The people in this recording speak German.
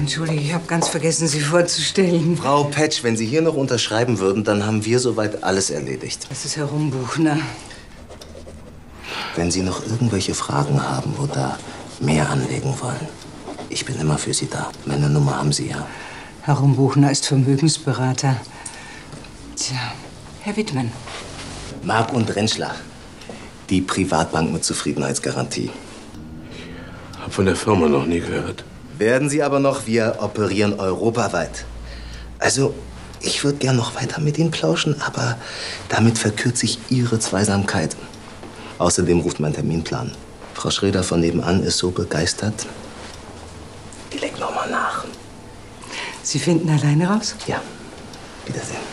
Entschuldige, ich habe ganz vergessen, Sie vorzustellen. Frau Petsch, wenn Sie hier noch unterschreiben würden, dann haben wir soweit alles erledigt. Das ist Herr Rumbuchner. Wenn Sie noch irgendwelche Fragen haben oder mehr anlegen wollen, ich bin immer für Sie da. Meine Nummer haben Sie ja. Herr Rumbuchner ist Vermögensberater. Tja, Herr Wittmann. Mark und Rentschler. Die Privatbank mit Zufriedenheitsgarantie. Hab von der Firma noch nie gehört. Werden Sie aber noch, wir operieren europaweit. Also, ich würde gern noch weiter mit Ihnen plauschen, aber damit verkürze ich Ihre Zweisamkeit. Außerdem ruft mein Terminplan. Frau Schröder von nebenan ist so begeistert. Die legt noch mal nach. Sie finden alleine raus? Ja, Wiedersehen.